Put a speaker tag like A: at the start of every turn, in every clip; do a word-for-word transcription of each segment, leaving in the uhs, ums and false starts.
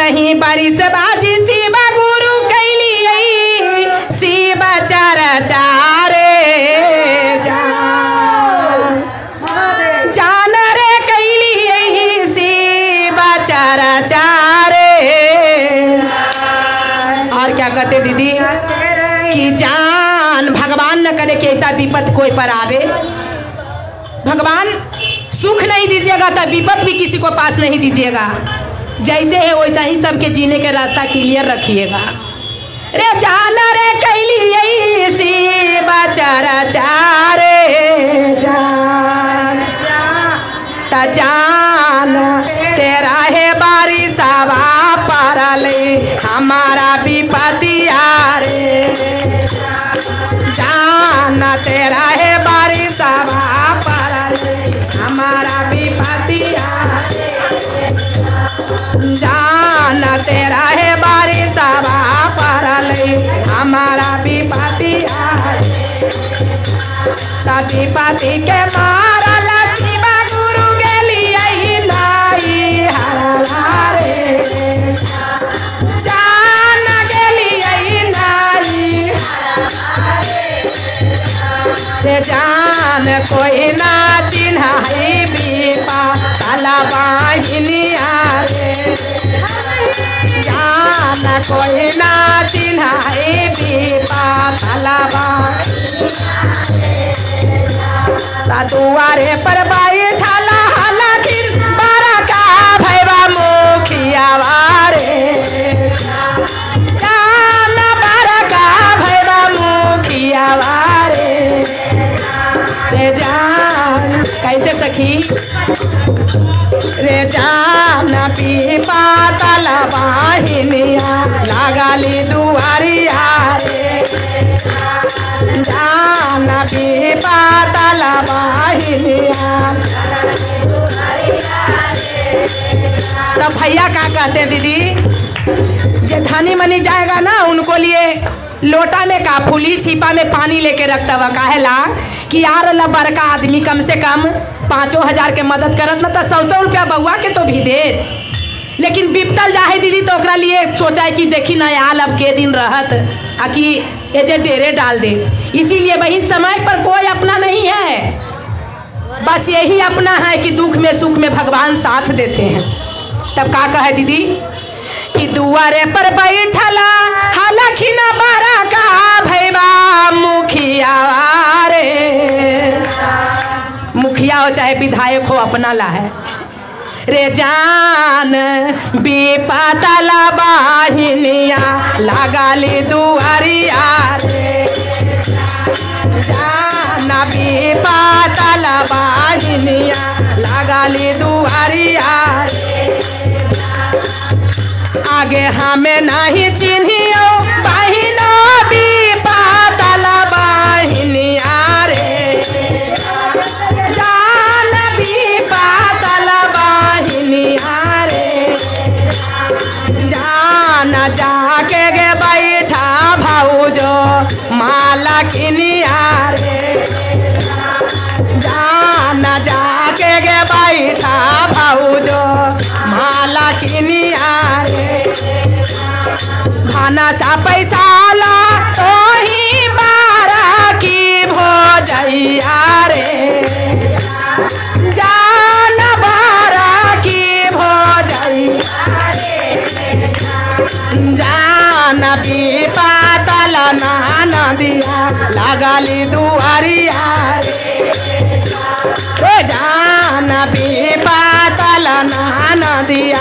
A: नहीं बारिश बाजी शिवा गुरु कैली शिव चार चारे जान रे कैली शिव चार चारे। और क्या कहते दीदी कि जान भगवान न करे कि ऐसा विपत कोई पर आवे। भगवान सुख नहीं दीजिएगा तो विपत भी किसी को पास नहीं दीजिएगा। जैसे है वैसा ही सबके जीने के रास्ता क्लियर रखिएगा। रे जान रे कैली यही शिव चार चारे जान ता जान तेरा है बारिशवा परले हमारा विपतिया रे जान तेरा है बारिशवा परले हमारा विपतिया जान तेरा है बारिशवा परले हमारा विपतिया सती पति के मारल शिवा गुरु गेलिए लाई हरला रे जान गेलिए लाई से जान कोई ना चिन्हाई बीपा तला बाहिनिया रे जान कोई ना चिन्हाई बीपा तला दुआरे पर बैठाला हलखिन बड़का भैया मुखिया वारे जान बड़का भैया मुखिया वारे रे जान कैसे सखी रे जान पीपा तला बाहिनिया लगाली दुआरिया रे जान पीपा तला बाहिनिया। तो भैया क्या कहते हैं दीदी जे धनी मनी जाएगा ना उनको लिए लोटा में का फूली छिपा में पानी लेके रखता हुआ काहेला कि यार ला बड़का आदमी कम से कम पाँचों हजार के मदद करत ना तो सौ सौ रुपया बउआ के तो भी दे। लेकिन बिपतल जाहे दीदी तो ओकरा लिए सोचा है कि देखी ना यार अब के दिन रहत आ कि ये जे डेरे डाल दे। इसीलिए वही समय पर कोई अपना नहीं है, बस यही अपना है कि दुख में सुख में भगवान साथ देते हैं। तब का कहे दीदी कि दुआरे पर बैठला हलखिन बड़का भैया मुखिया रे मुखिया हो चाहे विधायक हो अपना ला है रे जान विपतला बाहिनिया लगाली दुआरिया रे जान विपतला बाहिनिया लगाली दुआरिया आगे हमें नहीं चिन्हियो बहिनो विपतला बाहिनिया रे जान विपतला बाहिनिया रे जान जाके गे बैठा भाऊजो माला किनिया रे जान जाके गे बैठा भाऊजो माला किनिया रे खाना सा पैसा ला तो ही बारा की भोजैया रे जान बारा की भोजैया जान विपतल ना दिया लगाली दुआरिया रे जान विपतल ना दिया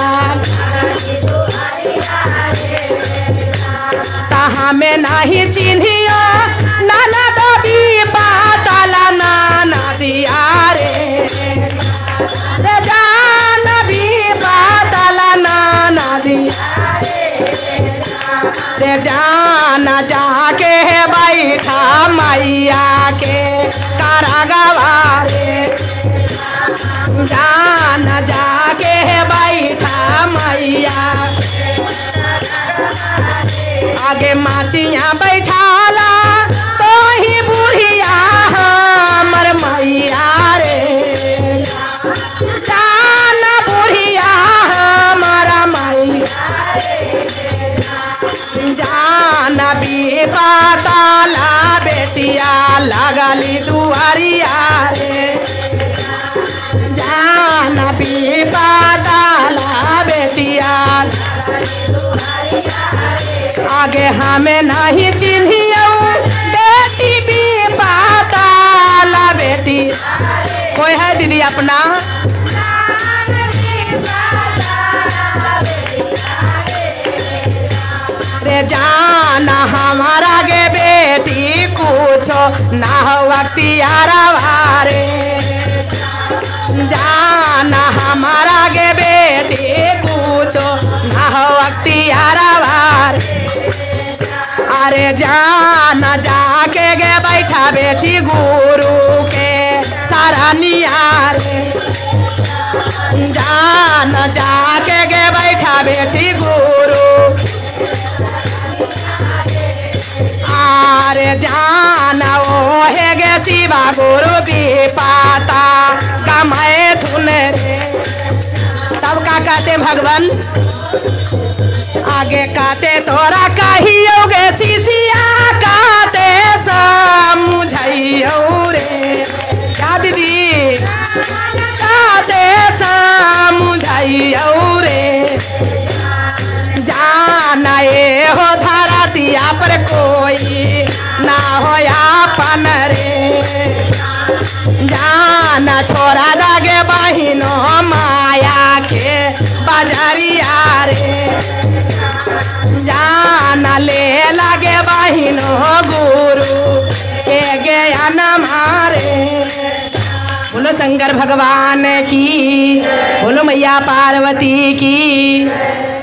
A: हमें नहीं चिन्हियो नाना तो विपतल ना दिया रे जान विपतल ना दिया रे जान जाके बैठा मैया के कारागार रे जान जाके बैठा मैया आगे माचिया बैठाला तो ही बुढ़िया हमर मैया रे जान बुढ़िया हमारा मैया पाताला बेटिया लगली दुआरिया रे जान पी पाताला बेटिया आगे हमें नहीं चिन्हियो बेटी भी पाताला बेटी कोई है दीदी अपना रे जाना हमारा गे बेटी कुछो ना वक्तियारा वारे जाना हमारा गे बेटी कुछो ना वक्तियारा वारे अरे जाना जाके गे बैठा बेटी गुरु के सारा नियारे जाना जाके गे बैठा बेटी गुरु आरे जाना ओ है गे शिवा गुरु भी पाता कमाए धुन रे सब का कहते भगवान आगे कहते तोरा कहियो गे शिशिया कहते समझाइयो रे क्या दीदी कहते समझाइयो रे जाना ये हो धरतिया पर कोई ना हो अपन रे जाना छोरा दागे बहिनो माया के बजरिया रे जाना ले लगे बहिनो गुरु के ज्ञान मारे बोलो शंकर भगवान की बोलो मैया पार्वती की।